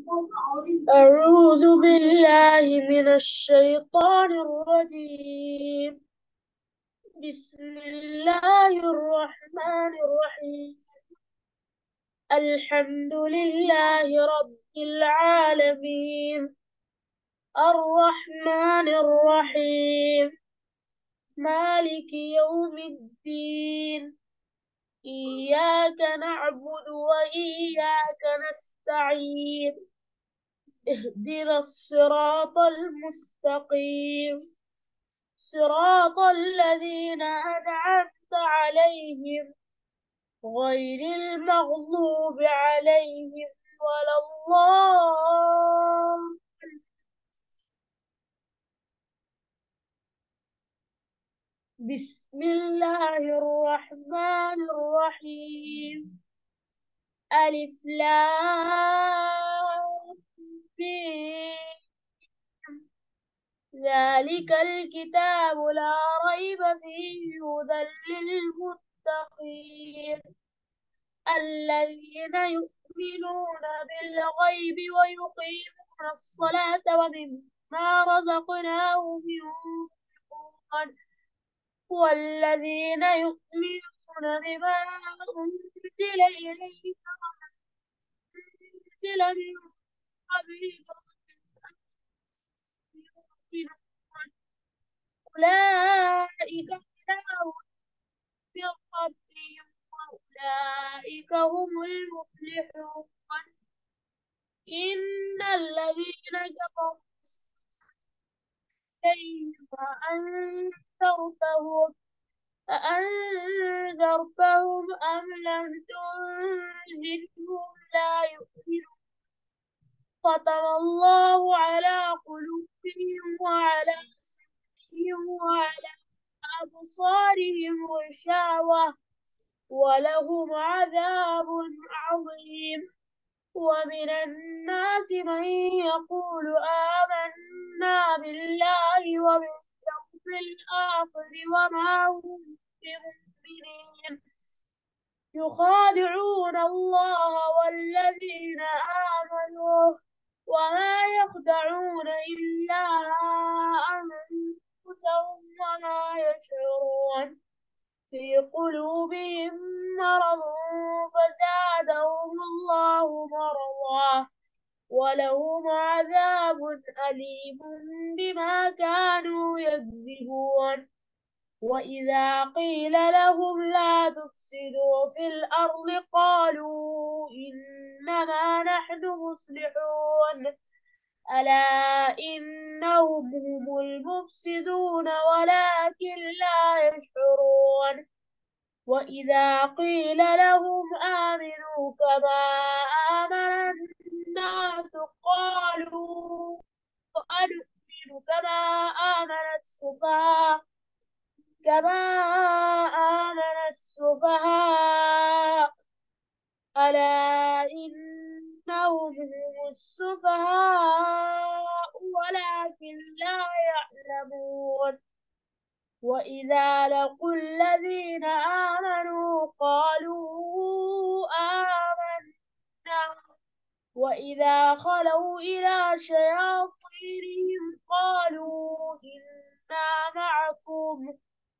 أعوذ بالله من الشيطان الرجيم. بسم الله الرحمن الرحيم. الحمد لله رب العالمين، الرحمن الرحيم، مالك يوم الدين. إياك نعبد وإياك نستعين. اهدنا الصراط المستقيم، صراط الذين أنعمت عليهم غير المغضوب عليهم ولا الله. بسم الله الرحمن الرحيم. ألف لام ميم. ذلك الكتاب لا ريب فيه هدى للمتقين الذين يؤمنون بالغيب ويقيمون الصلاة ومما رزقناهم ينفقون والذين يؤمنون بما أنزل إليك وأنزل من قبلك يؤمنون أولئك على هدى من ربهم وأولئك هم المفلحون. إن الذين كفروا إليهم أأنذرتهم أم لم تنذرهم لا يؤمنون. ختم الله على قلوبهم وعلى سمعهم وعلى أبصارهم غشاوة ولهم عذاب عظيم. ومن الناس من يقول آمنا بالله وباليوم الآخر وما هم بمؤمنين يخادعون الله والذين آمنوا وما يخدعون إلا أنفسهم وما يشعرون. في قلوبهم مرض فزادهم الله مرضا ولهم عذاب أليم بما كانوا يكذبون. وإذا قيل لهم لا تفسدوا في الأرض قالوا إنما نحن مصلحون ألا إنهم هم المفسدون ولكن لا يشعرون. وإذا قيل لهم آمنوا كما آمن الناس قالوا أنؤمن كما آمن السفهاء ألا إنهم هم السفهاء ولكن لا يعلمون. وإذا لقوا الذين آمنوا قالوا آمنا وإذا خلوا إلى شياطينهم قالوا إنا معكم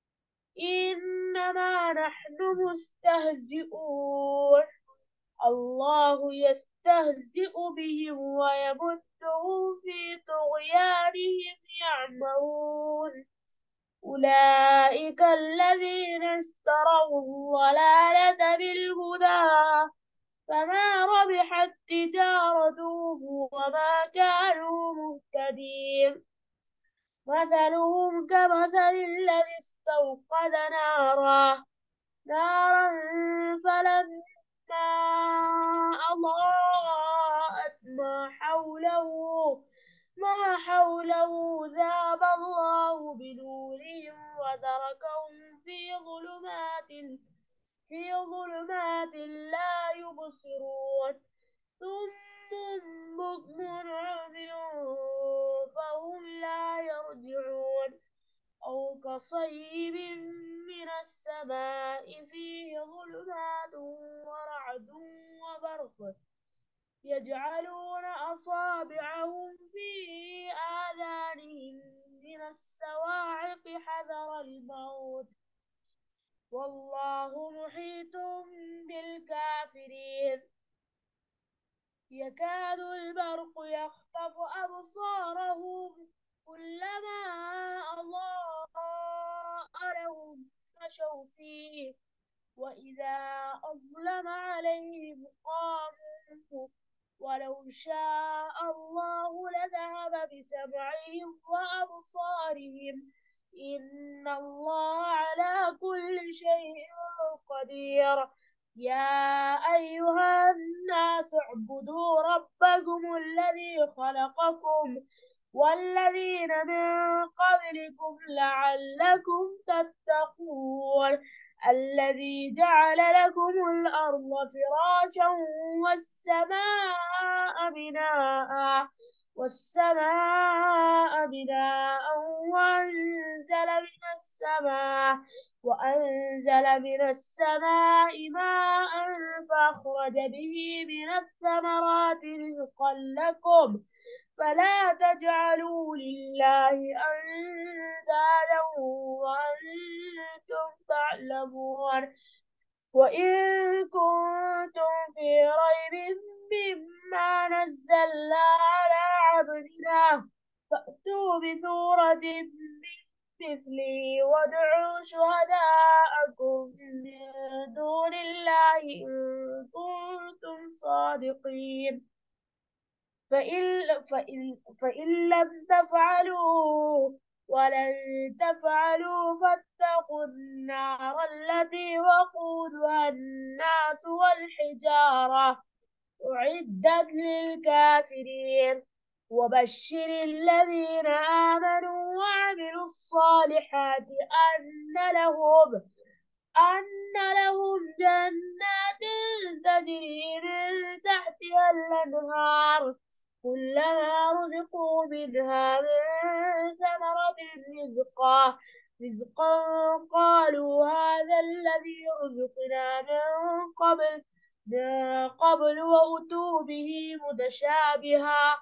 إنما نحن مستهزئون. الله يستهزئ بهم ويمدهم في طغيانهم يعمهون. أولئك الذين اشتروا الضلالة بالهدى فما ربحت تجارتهم وما كانوا مهتدين. مثلهم كمثل الذي استوقد نارا فلما أضاءت ما حوله ذهب الله بنورهم وتركهم في ظلمات لا يبصرون. ثم بكم عمي فهم لا يرجعون. أو كصيب من السماء فيه ظلمات ورعد وبرق يجعلون أصابعهم في آذانهم من الصواعق حذر الموت والله محيط بالكافرين يكاد البرق يخطف أبصارهم كلما أضاء لهم مشوا فيه وإذا أظلم عليهم قاموا ولو شاء الله لذهب بسمعهم وأبصارهم إن الله على كل شيء قدير يا أيها الناس اعبدوا ربكم الذي خلقكم والذين من قبلكم لعلكم تتقون الذي جعل لكم الأرض فراشا والسماء بناء وأنزل من السماء ماء فأخرج به من الثمرات رزقا لكم فلا تجعلوا لله أندادا وأنتم تعلمون وإن كنتم في ريب مما نزلنا على عبدنا فأتوا بسورة من مثله وادعوا شهداءكم من دون الله إن كنتم صادقين فإن لم تفعلوا ولن تفعلوا فاتقوا النار التي وقودها الناس والحجارة أعدت للكافرين وبشر الذين آمنوا وعملوا الصالحات أن لهم جنات تجري من تحتها الأنهار كلما رزقوا منها من ثمرة رزقا قالوا هذا الذي رزقنا من قبل وأتوا به متشابها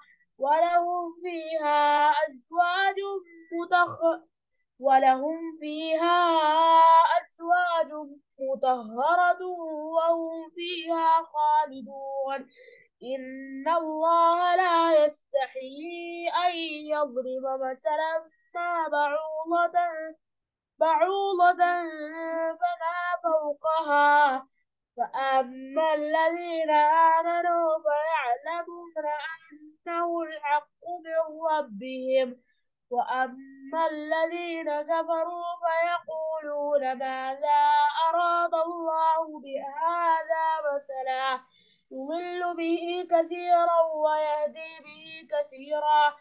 ولهم فيها أزواج مطهرة وهم فيها خالدون إن الله لا يستحيي أن يضرب مثلا ما بعوضة فما فوقها فأما الذين آمنوا فيعلمون أنه الحق من ربهم وأما الذين كفروا فيقولون ماذا أراد الله بهذا مثلا يضل به كثيرا ويهدي به كثيرا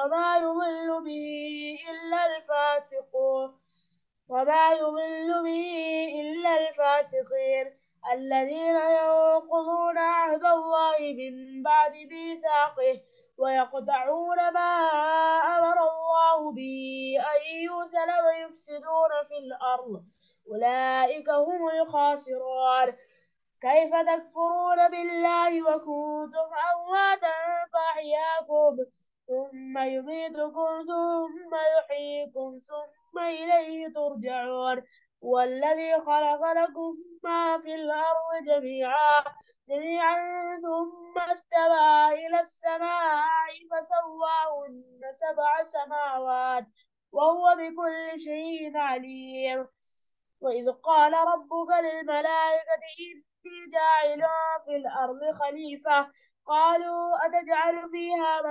وما يضل به إلا الفاسقين الذين ينقضون عهد الله من بعد ميثاقه ويقطعون ما أمر الله به أن يوصل ويفسدون في الأرض أولئك هم الخاسرون كيف تكفرون بالله وكنتم أمواتا فأحياكم ثم يميتكم ثم يحييكم ثم إليه ترجعون والذي خلق لكم ما في الأرض جميعا ثم استوى إلى السماء فسواهن 7 سماوات وهو بكل شيء عليم وإذ قال ربك للملائكة إني جاعل في الأرض خليفة قالوا أتجعل فيها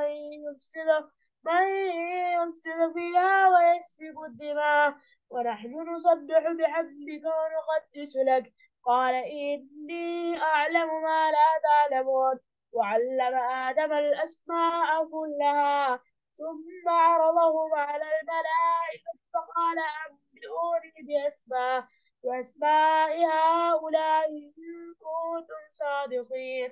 من يفسد فيها ويسفك الدماء ونحن نسبح بحمدك ونقدس لك قال إني أعلم ما لا تعلمون وعلم آدم الأسماء كلها ثم عرضهم على الملائكة فقال أنبئوني بأسماء هؤلاء إن كنتم صادقين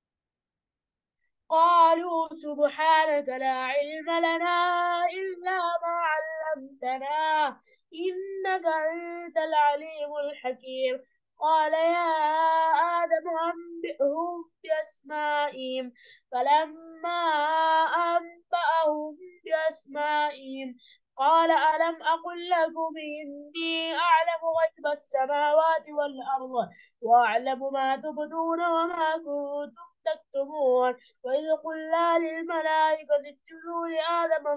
قالوا سبحانك لا علم لنا إلا ما علمتنا إنك أنت العليم الحكيم قال يا آدم أنبئهم بأسمائهم. فلما أنبأهم بأسمائهم قال ألم أقل لكم إني أعلم غيب السماوات والأرض وأعلم ما تبدون وما كنتم تكتمون. وإذ قلنا للملائكة اسجدوا لآدم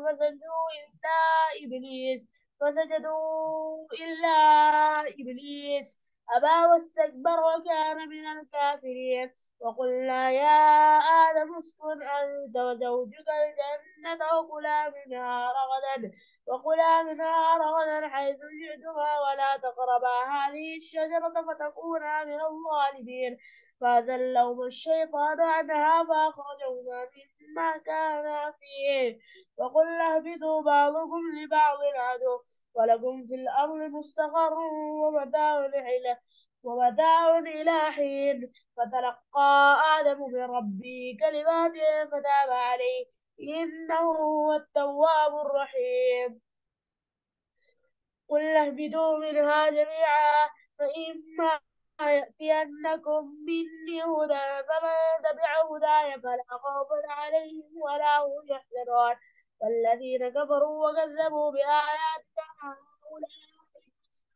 فسجدوا إلا إبليس أبى واستكبر وكان من الكافرين. وقلنا يا آدم اسكن أنت وزوجك الجنة وكلا منها رغدا حيث شئتما ولا تقربا هذه الشجرة فتكونا من الظالمين. فأزلهما الشيطان عنها فأخرجهما مما كانا فيه وقلنا اهبطوا بعضكم لبعض عدو ولكم في الأرض مستقر ومتاع إلى حين. فتلقى آدم من ربه كلمات فتاب عليه إنه هو التواب الرحيم. قل اهبطوا منها جميعا فإما يأتينكم مني هدى فمن تبع هداي فلا خوف عليهم ولا هم يحزنون. والذين كفروا وكذبوا بآياتنا أولئك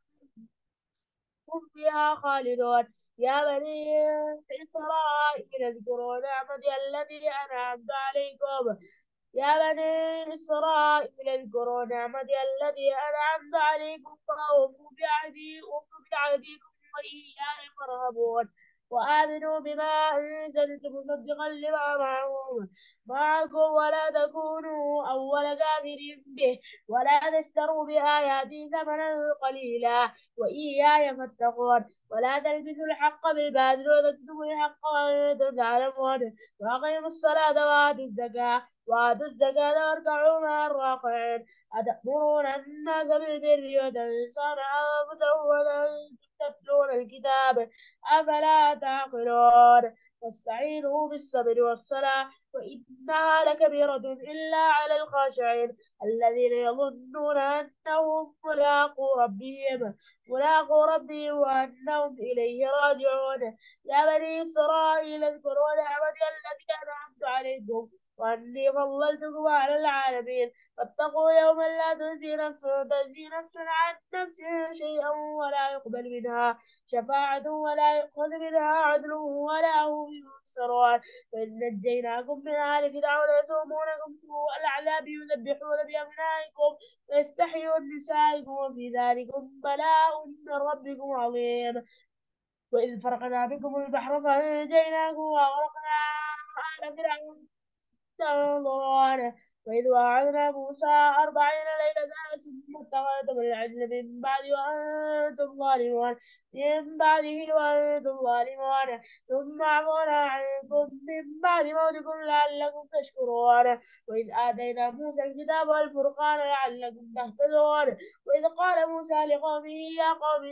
هم فيها خالدون. يا بني إسرائيل اذكروا نعمتي التي أنعمت عليكم يا بني إسرائيل اذكروا نعمتي التي أنعمت عليكم وأوفوا بعهدكم وإياي فارهبون. وآمنوا بما أنزلت مصدقا لما معكم ولا تكونوا أول كافر به ولا تشتروا بآياتي ثمنا قليلا وإياي فاتقون. ولا تلبسوا الحق بالباطل وتكتموا الحق وأنتم تعلمون. وأقيموا الصلاة وآتوا الزكاة واركعوا مع الراكعين. أتأمرون الناس بالبر وتنسون أنفسكم وأنتم تتلون الكتاب أفلا تعقلون. واستعينوا بالصبر والصلاة وإنها لكبيرة إلا على الخاشعين الذين يظنون أنهم ملاقو ربهم وأنهم إليه راجعون. يا بني إسرائيل اذكروا نعمتي التي أنعمت عليكم وأني فضلتكم على العالمين. فاتقوا يوما لا تجزي نفس عن نفس شيئا ولا يقبل منها شفاعة ولا يؤخذ منها عدل ولا هم ينصرون. وإذ نجيناكم من آل فرعون يسومونكم سوء العذاب يذبحون بأبنائكم ويستحيون نسائكم وفي ذلكم بلاء من ربكم عظيم. وإذ فرقنا بكم البحر فأنجيناكم وأغرقنا آل فرعون تنظرون. وإذ وعدنا موسى 40 ليلة ثم اتخذتم العجل من بعده وأنتم ظالمون ثم عفونا عنكم من بعد موتكم لعلكم تشكرون. وإذ آتينا موسى الكتاب والفرقان لعلكم تهتدون. وإذ قال موسى لقومه يا قوم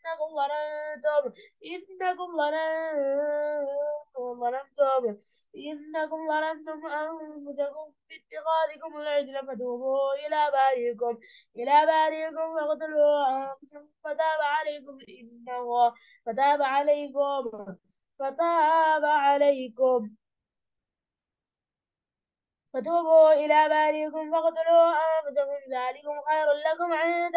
إنكم ظلمتم أنفسكم باتخاذكم العجل فتوبوا إلى بارئكم فاقتلوا أنفسكم فتاب عليكم فتاب عليكم فتوبوا إلى بارئكم فاقتلوا أنفسكم ذلكم خير لكم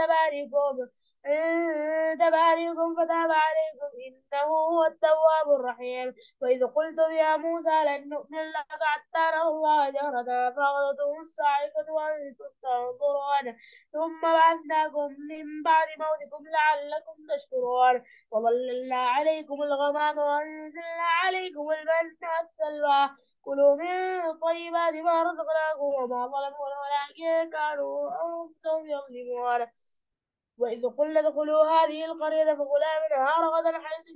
عند بارئكم فتاب عليكم إنه هو التواب الرحيم. وإذ قلتم يا موسى لن نؤمن لك حتى نرى الله جهرة فأخذتهم الصاعقة وأنتم تنظرون ثم بعثناكم من بعد موتكم لعلكم تشكرون. وظللنا عليكم الغمام وأنزلنا عليكم المن والسلوى كلوا من طيبات ما رزقناكم وما ظلمونا ولكن كانوا أنفسهم يظلمون. وإذ قلنا ادخلوا هذه القرية فكلا منها رغدا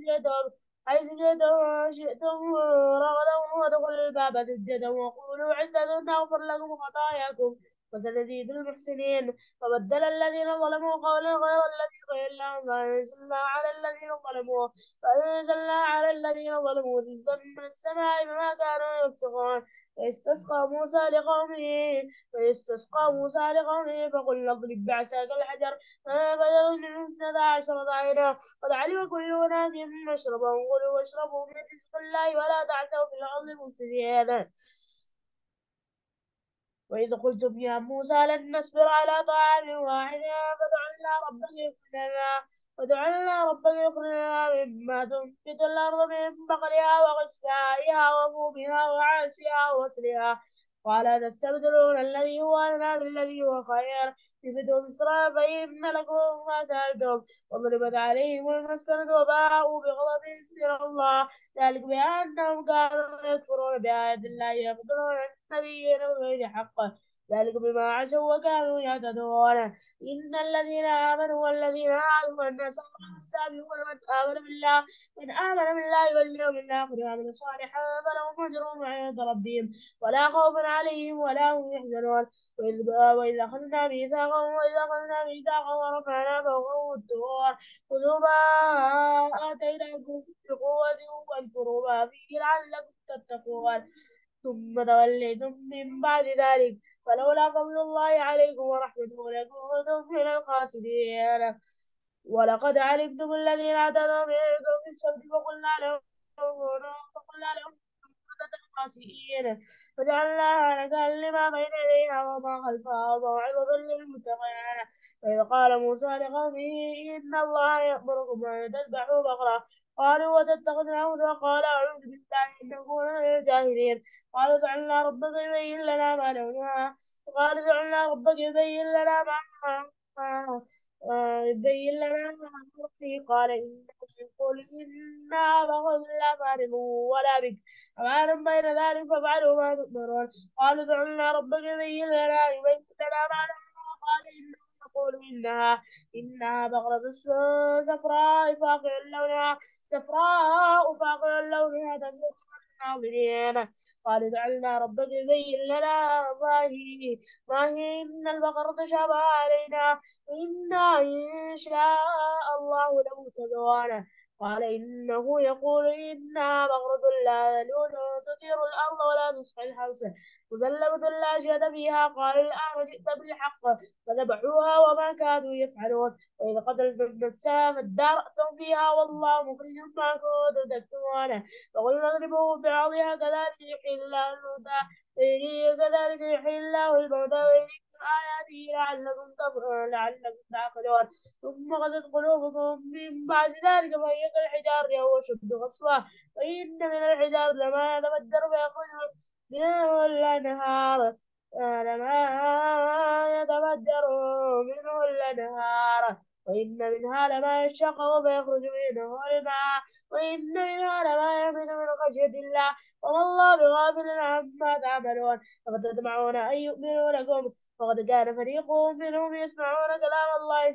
حيث شئتم رغدا وادخلوا الباب سجدا وقولوا عزة نغفر لكم خطاياكم وسنزيد المحسنين. فبدل الذين ظلموا قولا غير الذي قيل لهم فأنزلنا على الذين ظلموا رجزا من السماء بما كانوا يفسقون. فاستسقى موسى لقومه فقلنا اضرب بعصاك الحجر فانفجرت منه اثنتا عشرة عينا قد علم كل أناس مشربهم كلوا واشربوا من رزق الله ولا تعثوا في الأرض مفسدين. وإذ قلتم يا موسى لن نصبر على طعام واحد فادع لنا ربك يخرج لنا مما تنبت الأرض من بقلها وغثائها وفومها وعدسها وبصلها قال تستبدلون الذي هو أدنى بالذي هو خير اهبطوا مصر فإن لكم ما سألتم وضربت عليهم المسكنة وباءوا بغضب من الله ذلك بأنهم كانوا يكفرون بآيات الله ويقتلون النبيين بغير حق ذلك بما عصوا وكانوا يعتدون. إن الذين آمنوا والذين هادوا والنصارى السابقون من آمن بالله واليوم الآخر وعمل صالحا فلهم أجرهم عند ربهم ولا خوف عليهم ولا هم يحزنون. وإذ أخذنا ميثاقهم ورفعنا فوقهم الطور خذوا ما آتيناكم بقوة واذكروا ما فيه لعلكم تتقون. ثم توليتم من بعد ذلك فلولا فضل الله عليكم ورحمته لكنتم من الخاسرين. ولقد علمتم الذين اعتدوا منكم في السبت فقلنا لهم خاسئين فجعلناها نكالا لما بين يديها وما خلفها وموعظة للمتقين. وإذ قال موسى لقومه إن الله يأمركم أن تذبحوا بقرة قالوا وتتخذنا هزوا قال أعوذ بالله أن نكون من الجاهلين. قالوا جعلنا ربك يبين لنا يبين لنا ما نخفي قال إنه يقول إنا بغض لا فارغ ولا بك أمانا بين ذلك فافعلوا ما تؤمرون. قالوا ادع لنا ربك يبين لنا ما لونها قال إنه يقول إنها بقرة صفراء فاقع لونها تسر الناظرين. قالوا ادع لنا ربك يبين لنا ما هي إن البقرة تشابه علينا إنا إن شاء الله لمهتدون. قال إنه يقول إنها بقرة لا ذلول تثير الأرض ولا تسقي الحرث مسلمة لا شية فيها قال الآن جئت بالحق فذبحوها وما كانوا يفعلون. وإذا قتلتم نفسا فادارأتم فيها والله مخرج ما كنتم تكتمون. فقلنا اضربوه بعضها كذلك يحيي الله الموتى ويريكم آياته لعلكم تعقلون. ثم قست قلوبكم من بعد ذلك فهي كالحجارة أو أشد قسوة وإن من الحجارة لما يتفجر فيخرج منه الأنهار لما يتفجر منه الأنهار وإن منها لما يشقق فيخرج منه الماء وإن منها لما يهبط من خشية الله وما الله بغافل عما تعملون. أفتطمعون أن يؤمنوا لكم وقد كان فريق منهم يسمعون كلام الله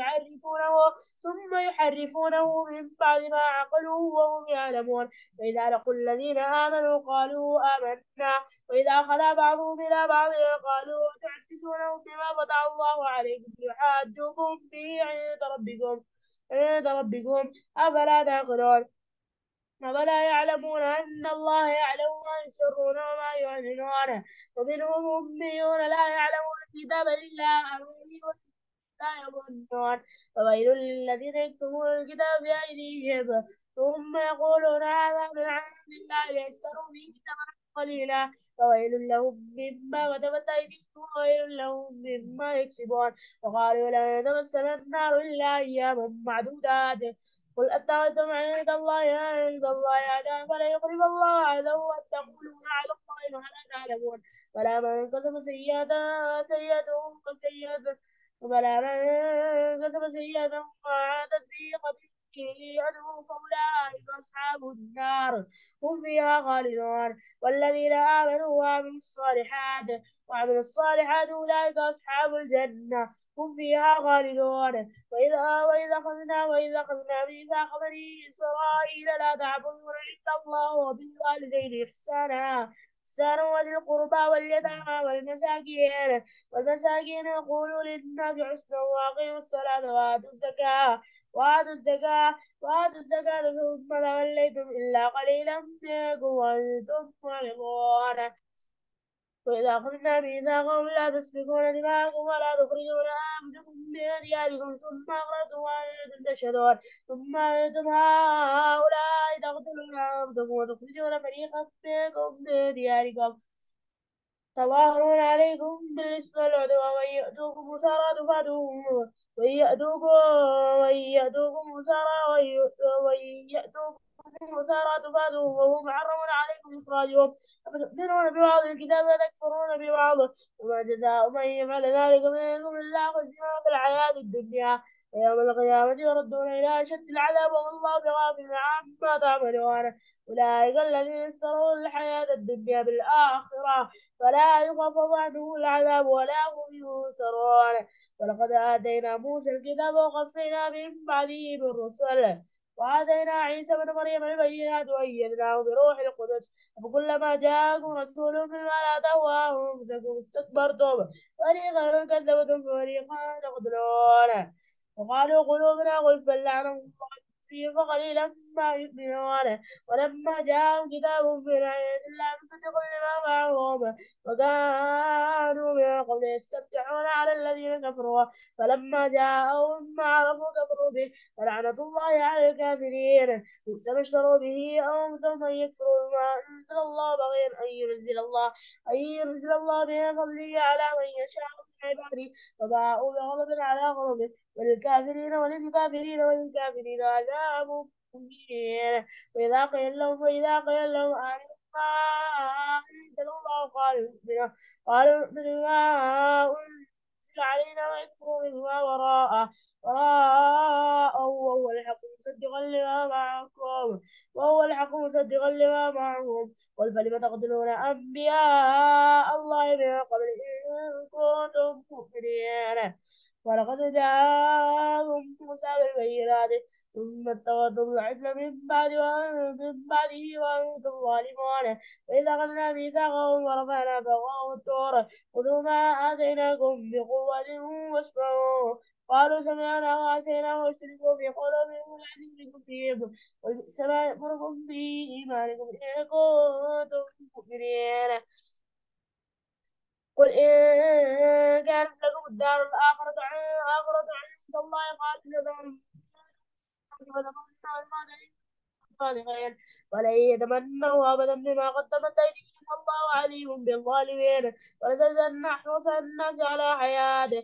ثم يحرفونه من بعد ما عقلوه وهم يعلمون. وإذا لقوا الذين آمنوا قالوا آمنا وإذا خلا بعضهم إلى بعض قالوا تحدثونهم بما فتح الله عليكم ليحاجوكم به عند ربكم أفلا تعقلون. أفلا يعلمون أن الله يعلم ما يسرون وما يعلنون. ومنهم أميون لا يعلمون الكتاب إلا أماني لا يظنون. فويل للذين يكتبون الكتاب بأيديهم ثم يقولون هذا من عند الله ليشتروا به ثمنا قليلا فويل لهم مما كتبت أيديهم وويل لهم مما يكسبون. وقالوا لا تمسنا النار إلا أياما معدودات قل أتخذتم عند الله عهدا فلا يخلف الله عهده وتقولون على الله ما لا تعلمون. فلا من كسب سيئة فسيئة بلى من كسب سيئة وعادت به خطيئته أدعو فأولئك أصحاب النار هم فيها خالدون. والذين آمنوا وعملوا الصالحات أولئك أصحاب الجنة هم فيها خالدون. وإذا أخذنا ميثاق بني إسرائيل لا تعبدون إلا الله وبالوالدين إحسانا إحسانا وذي القربى واليتامى والمساكين يقولوا للناس حسنا وأقيموا الصلاة وآتوا الزكاة ثم توليتم إلا قليلا منكم وأنتم معرضون وإذا أخذنا ميثاقهم لا تسفكون دماءكم ولا تخرجون أنفسكم من دياركم ثم أقررتم وأنتم تشهدون ثم أنتم هؤلاء تقتلون أنفسكم وتخرجون فريقا منكم من دياركم تظاهرون عليكم بالإثم والعدوان وإن يأتوكم أسارى تفادوهم وإن يأتوكم أسارى وإن يأتوكم أسارى تفادوهم وهم محرم عليكم إخراجهم أفتؤمنون ببعض الكتاب وتكفرون ببعض وما جزاء من يفعل ذلك منكم إلا خزي في الحياة الدنيا ويوم القيامة يردون إلى أشد العذاب والله بغافل عما تعملون أولئك الذين اشتروا الحياة الدنيا بالآخرة فلا يخفف عنه العذاب ولا هم ينصرون ولقد آتينا موسى الكتاب وقفينا من بعده بالرسل وآتينا عيسى بن مريم البينات وأيدناه بروح القدس فكلما جاءكم رسول بما لا تهوى أنفسكم استكبرتم فريقا كذبتم وفريقا تقتلون وقالوا قلوبنا غلف بل لعنهم الله فيه فقليلا ما يؤمنون ولما جاءهم كتاب من عند الله مصدق لما معهم وكانوا من قبل يستفتحون على الذين كفروا فلما جاءهم ما عرفوا كفروا به فلعنة الله على الكافرين بئس ما اشتروا به أنفسهم أن يكفروا بما أنزل الله بغيا أن ينزل الله به فضله على من يشاء من عباده فباءوا بغضب على غضب وللكافرين عذاب مهين وإذا قيل لهم آمنوا ما أنزل الله قالوا نؤمن بما أنزل علينا ويكفروا بما وراءه وهو الحق مصدقا لما معهم قل فلم تقتلون أنبياء الله من قبل إن كنتم مؤمنين ولقد جاءهم موسى بالبينات ثم اتخذتم العجل من بعده وأنتم ظالمون وإذا أخذنا ميثاقهم ورفعنا فوقهم الطور خذوا ما آتيناكم بقوة واسمعوا قالوا سمعنا وعصينا واشتركوا في قلوبهم العجل بكفرهم وبئس ما يأمركم به إيمانكم إن كنتم مؤمنين قل إن كانت لكم الدار الآخرة عند الله قاتل صادقين ولن يتمنوا أبدا بما قدمت أيديهم والله عليم بالظالمين ولتجدن أحرص الناس على حياته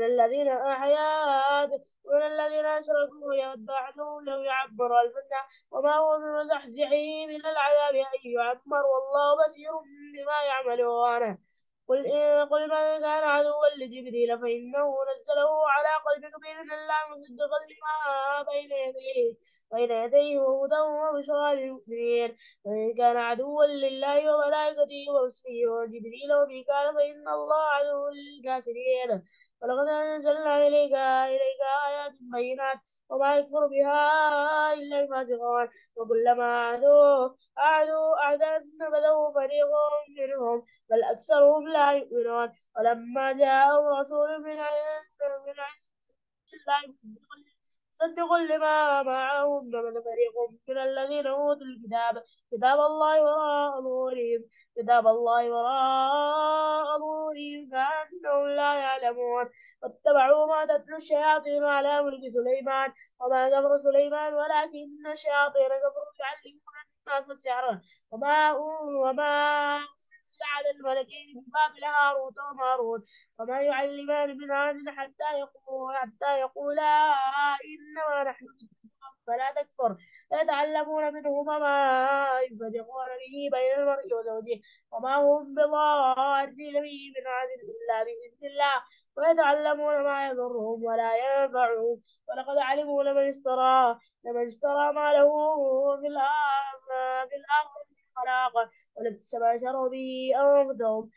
ومن الذين أشركوا يود أحدهم لو يعمر ألف سنة وما هو بمزحزحه من العذاب أن يعمر والله بصير بما يعملون قل من كان عدوا لجبريل فإنه نزله على قلبك بإذن الله مصدقا لما بين يديه وهدى وبشرى للمؤمنين وإن كان عدوا لله وملائكته ورسله وجبريل وميكال فإن الله عدو للكافرين ولقد أنزلنا إليك آيات بينات وما يكفر بها إلا الفاسقون وكلما عادوا أعدا نبذه فريق منهم بل أكثرهم لا يؤمنون ولما جاءهم رسول من عند الله صدق لما معهم نبذ فريق من الذين أوتوا كتاب الله وراء ظهورهم كأنهم لا يعلمون واتبعوا ما تتلو الشياطين على ملك سليمان وما كفر سليمان ولكن الشياطين كفروا يعلمون الناس السحر وما أنزل على الملكين ببابل هاروت وماروت وما يعلمان من عهد حتى يقولا إنما نحن فلا تكفر يتعلمون منهما ما يفرقون به بين المرء وزوجه وما هم بضارين به من أحد إلا بإذن الله ويتعلمون ما يضرهم ولا ينفعهم ولقد علموا لمن اشترى ما له في الآخرة خلاق ولبئس ما شروا به أنفسهم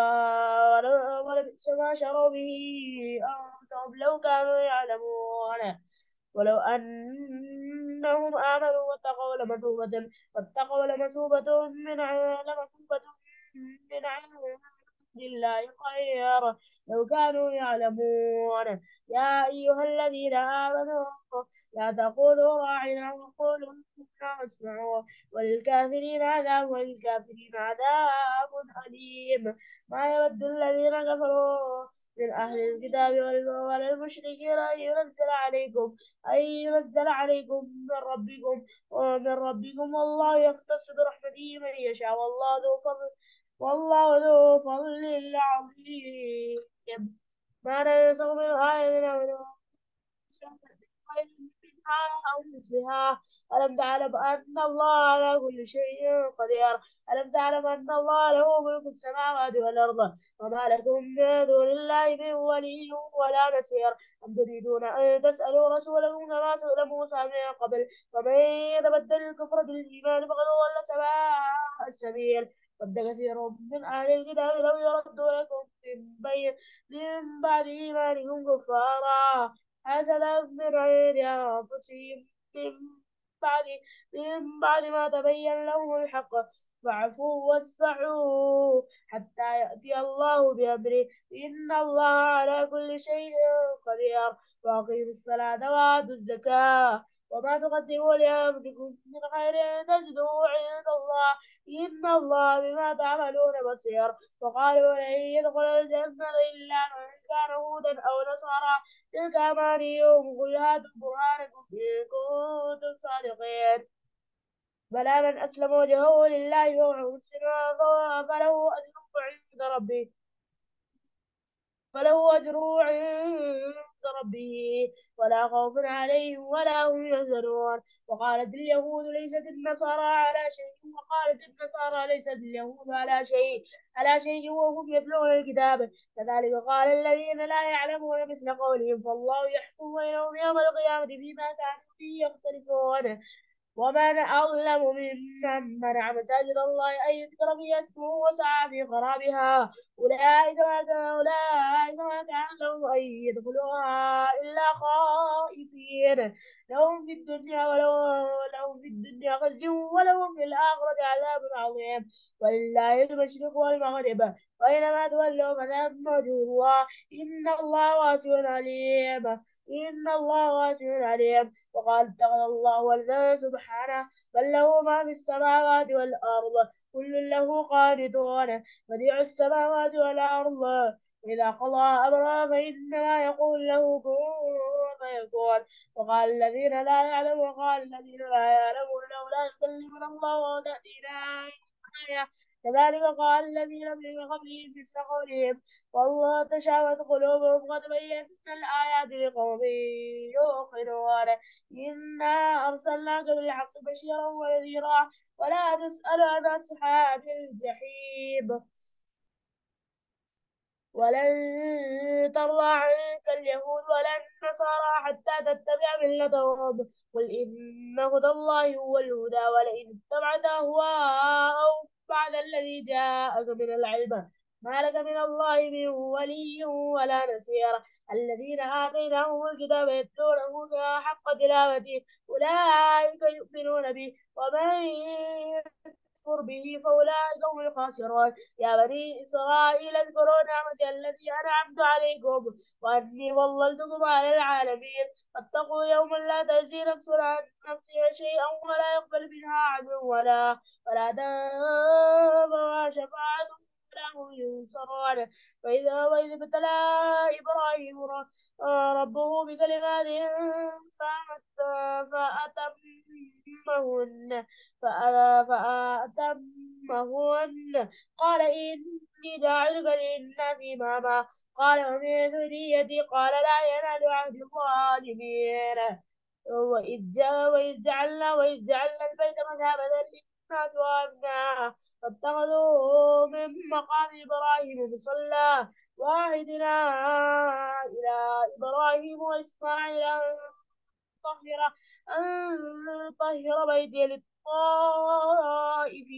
ولبئس ما شروا به أنفسهم لو كانوا يعلمون ولو أنهم آمنوا واتقوا لمثوبة من من عند الله خير لو كانوا يعلمون. يا أيها الذين آمنوا لا تقولوا راعنا وقولوا انظرنا واسمعوا وللكافرين عذاب أليم. ما يود الذين كفروا من أهل الكتاب والمشركين أن ينزل عليكم من ربكم والله يختص برحمته من يشاء والله ذو فضل عظيم. ما ننسخ من آية خير منها أو مثلها. ألم تعلم أن الله على كل شيء قدير. ألم تعلم أن الله له ملك السماوات والأرض وما لكم من دون الله من ولي ولا نصير. أم تريدون أن تسألوا رسولكم كما سئل موسى من قبل ومن يتبدل الكفر بالإيمان فقد ضل سواء السبيل. ود كثير من أهل الكتاب لو يردونكم من بعد إيمانكم كفارا حسدا من عند أنفسهم بعد بعد ما تبين لهم الحق فاعفوا واصفحوا حتى يأتي الله بأمره إن الله على كل شيء قدير. وأقيموا الصلاة وآتوا الزكاة وما تقدموا لأنفسكم من خير تجدوه عند الله إن الله بما تعملون بصير. وقالوا لن يدخل الجنة إلا من كان هودا أو نصارى تلك أمانيهم قل هاتوا برهانكم إن كنتم صادقين. بلى من أسلم وجهه لله وهو محسن فله أجره عند ربه فله أجره عند ربه ولا خوف عليهم ولا هم يحزنون. وقالت اليهود ليست النصارى على شيء وقالت النصارى ليست اليهود على شيء وهم يتلون الكتاب كذلك قال الذين لا يعلمون مثل قولهم فالله يحكم بينهم يوم القيامة فيما كانوا فيه يختلفون. ومن أظلم ممن منع مساجد الله أن يذكر فيها اسمه وسعى في خرابها أولئك ما كان لهم أن يدخلوها إلا خائفين لهم في الدنيا خزي ولهم في الآخرة عذاب عظيم. ولله المشرق والمغرب وأينما تولوا فثم وجه الله إن الله واسع عليم. وقال اتخذ الله ولدا سبحانه بل له ما في السماوات والأرض كل له قانتون بديع السماوات والأرض إذا قضى أمرا فإنما يقول له كن فيكون. وقال الذين لا يعلمون لولا يكلمنا الله وتأتينا آية كذلك قال الذين من قبلهم مثل قولهم والله تشابهت قلوبهم قد بينا الآيات لقوم يوقنون. إنا أرسلناك بالحق بشيرا ونذيرا ولا تسأل عن أصحاب الجحيم. ولن ترضى عنك اليهود ولا النصارى حتى تتبع ملتهم قل إن هدى الله هو الهدى ولئن اتبعت أهواءهم بعد الذي جاءك من العلم ما لك من الله من ولي ولا نصير. الذين آتيناهم الكتاب يتلونه حق تلاوته أولئك يؤمنون به ومن يكفر به فأولئك هم الخاسرون. يا بني إسرائيل اذكروا نعمتي التي أنعمت عليكم وأني فضلتكم على العالمين. فاتقوا يوما لا تجزي نفس عن نفسها شيئا ولا يقبل منها عدل ولا تنفعها شفاعة ولا هم ينصرون. وإذ ابتلى إبراهيم ربه بكلمات فأتمهن فأتمهن قال إني جاعلك للناس إماما قال ومن ذريتي قال لا ينال عهد الظالمين. وإذ جعلنا البيت مثابة للناس وأمنا فاتخذوا من مقام إبراهيم مصلى وعهدنا إلى إبراهيم وإسماعيل أن طهر بيتي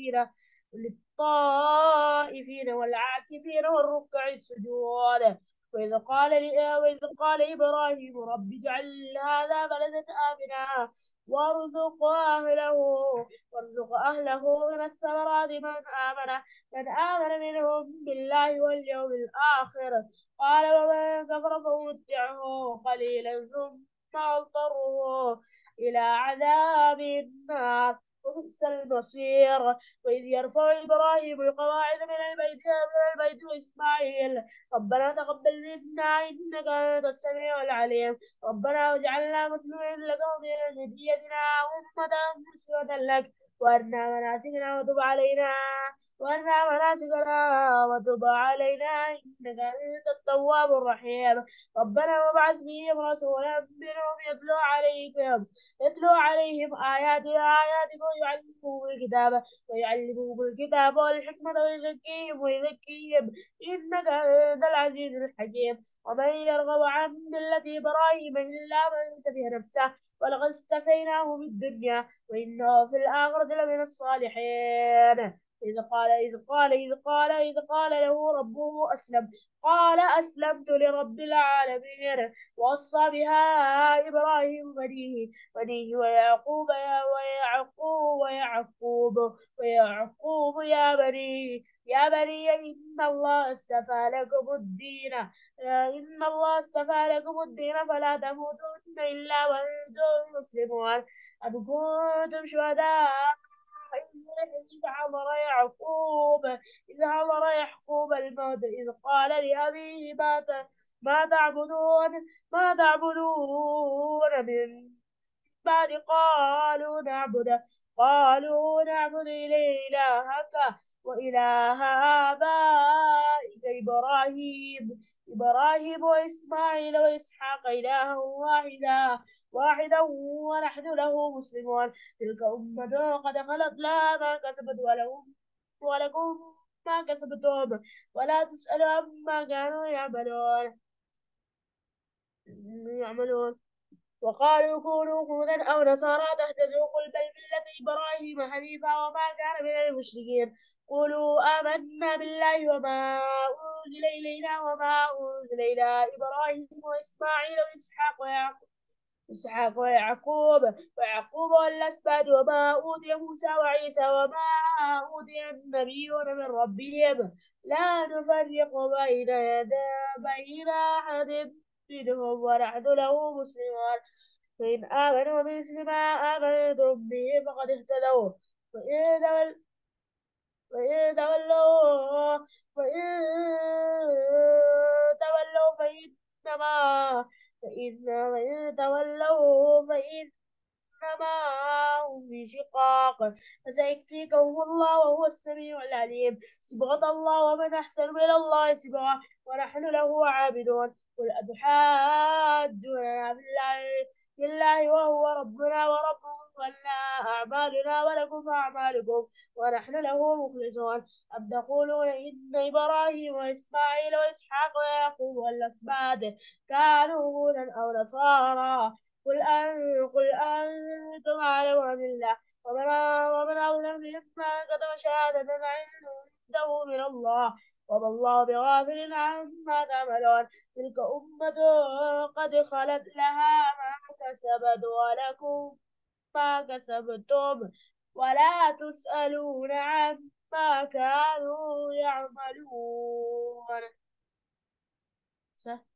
للطائفين والعاكفين والركع السجود. وإذ قال إبراهيم رب اجعل هذا بلدا آمنا وارزق أهله وارزق أهله من الثمرات من آمن منهم بالله واليوم الآخر قال ومن كفر فمتعه قليلا ثم أضطره إلى عذاب النار وبئس المصير. وإذ يرفع إبراهيم القواعد من البيت وإسماعيل ربنا تقبل منا إنك أنت السميع العليم ربنا واجعلنا مسلمين لك ومن ذريتنا أمة مسلمة لك وأرنا مناسكنا وتب علينا وتب علينا إنك أنت التواب الرحيم ربنا وابعث فيهم رسولا منهم يتلو عليهم آياتك ويعلمهم الكتاب والحكمة ويزكيهم إنك أنت العزيز الحكيم. ومن يرغب عن ملة إبراهيم إلا من سفه نفسه ولقد اصطفيناه في الدنيا وإنه في الآخرة لمن الصالحين. إذ قال له ربه أسلم قال أسلمت لرب العالمين ووصى بها إبراهيم بنيه ويعقوب يا بني إن الله اصطفى لكم الدين فلا تموتن إلا وأنتم مسلمون. أم كنتم شهداء إذ حضر يعقوب الموت إذ قال لأبيه ما تعبدون من بعد قالوا نعبد إلهك وإله آبائك إبراهيم وإسماعيل وإسحاق إلها واحدا ونحن له مسلمون. تلك أمة قد خلت لها ما كسبت ولكم ما كسبتم ولا تسألوا عما كانوا يعملون. وقالوا كونوا هودا أو نصارى تهتدوا قل بل ملة إبراهيم حنيفا وما كان من المشركين. قولوا آمنا بالله وما أنزل إلينا وما أنزل إلى إبراهيم وإسماعيل ويعقوب والأسباط وما أوتي موسى وعيسى وما أوتي النبيون من ربهم لا نفرق بين أحد منهم ونحن له مسلمون. فإن آمنوا بمثل ما آمنتم به فقد اهتدوا وإن تولوا وإن تولوا وإن تولوا فإنما هم في شقاق فسيكفيكهم الله وهو السميع العليم. صبغة الله ومن أحسن من الله صبغة ونحن له عابدون. قل أتحاجوننا بالله وهو ربنا وربكم ولنا أعمالنا ولكم أعمالكم ونحن له مخلصون. أم تقولون إن إبراهيم وإسماعيل وإسحاق ويعقوب والأسباط كانوا هودا أو نصارى قل أنتم أعلم أم الله ومن أظلم ممن كتم شهادة عنده من الله وما الله بغافل عما تعملون. تلك أمة قد خلت لها ما كسبت ولكم ما كسبتم ولا تسألون عما كانوا يعملون.